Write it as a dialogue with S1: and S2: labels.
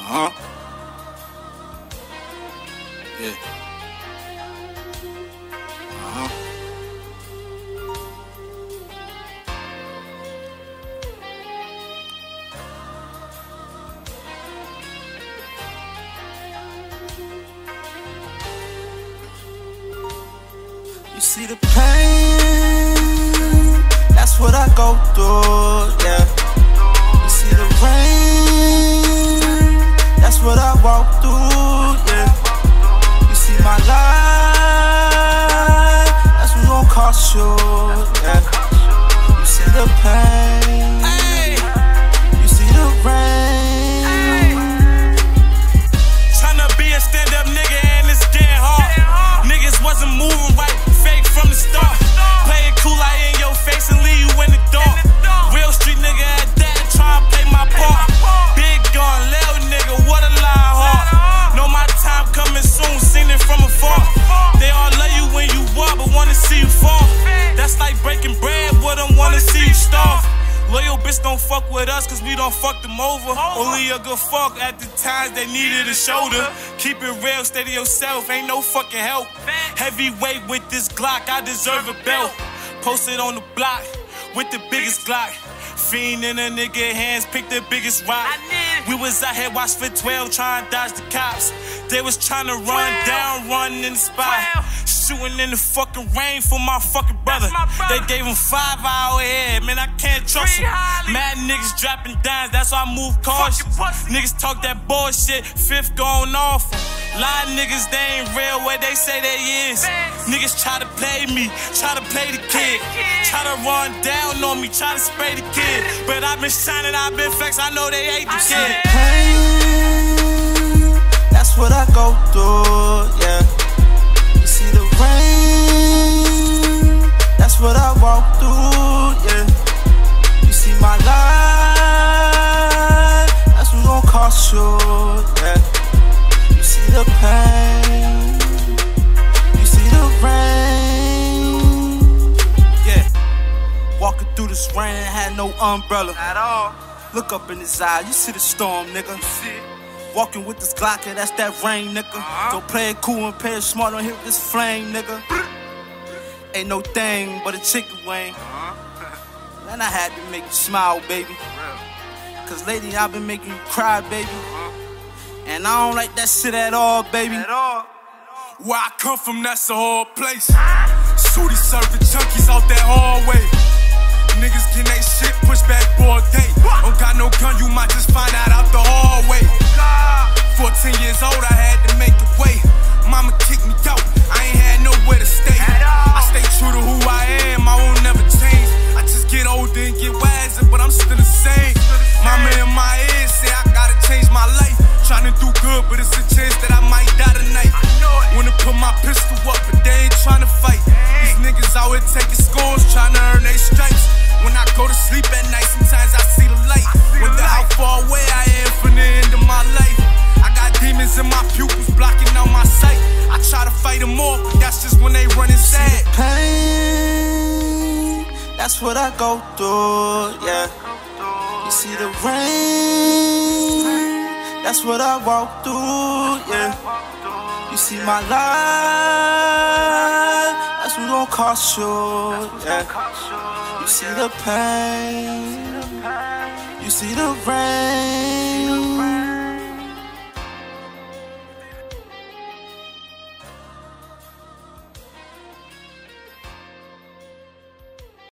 S1: Yeah. You see the pain, that's what I go through, yeah. You see the rain, that's what I walk through, yeah. You see my life, that's what gon' cost you, yeah. You see the pain, you see the rain.
S2: Tryna be a stand-up nigga and it's getting hard. Niggas wasn't moving right, fake from the start. Play it cool, I in your face and leave you in the dark. Real street nigga at that, tryna play my part. Big gun, little nigga, what a lie hard. Know my time coming soon, seen it from afar. They all love you when you walk, but wanna see you fall. That's like breaking bread, but don't wanna see you starve. Loyal bitch don't fuck with us cause we don't fuck them over. Only a good fuck at the times they needed a shoulder. Keep it real, stay to yourself, ain't no fucking help. Heavyweight with this Glock, I deserve a belt. Posted on the block with the biggest Glock. Fiend in a nigga hands, pick the biggest rock. We was out here watch for 12, trying to dodge the cops. They was trying to run down, running in the spot. Shooting in the fucking rain for my fucking brother. They gave him 5 hour head, man, I can't trust him. Mad niggas dropping dimes, that's why I move cautious. Niggas talk that bullshit, fifth going off. Lie niggas, they ain't real where they say they is. Niggas try to play me, try to play the kid. Try to run down on me, try to spray the kid. But I've been shining, I've been flexed, I know they hate the kid.
S1: Pain, that's what I go through, yeah. You see the rain, that's what I walk through, yeah. You see my life, that's what gon' cost you, yeah. You see the pain, you see the rain, yeah. Walking through this rain, had no umbrella at all. Look up in his eye, you see the storm, nigga. Walking with this Glock, yeah, that's that rain, nigga. Don't play it cool and play it smart, don't hit this flame, nigga. Ain't no thing but a chicken wing. Then I had to make you smile, baby. Cause lately I've been making you cry, baby. And I don't like that shit at all, baby.
S2: Where I come from, that's a hard place. Shooty serving junkies out that hallway. Niggas getting they shit pushed back all day. Don't got no gun, you might just find out the hallway. 14 years old, I had to make it way. Mama kicked me out, I ain't had nowhere to stay. I stay true to who I am, I won't never change. I just get older and get wiser, but I'm still the same. Mama in my head say I gotta change my life. Tryna do good, but it's a chance that I might die tonight. Wanna put my pistol up, but they ain't tryna fight. These niggas out here taking scores, tryna earn their stripes. When I go to sleep at night, sometimes I see the light. Wonder how far away I am from the end of my life. I got demons in my pupils blocking out my sight. I try to fight them off, but that's just when they running sad.
S1: Pain, that's what I go through, yeah. You see the rain, that's what I walk through, yeah. You see my life, that's what gon' cost you, yeah. You see the pain, you see the rain.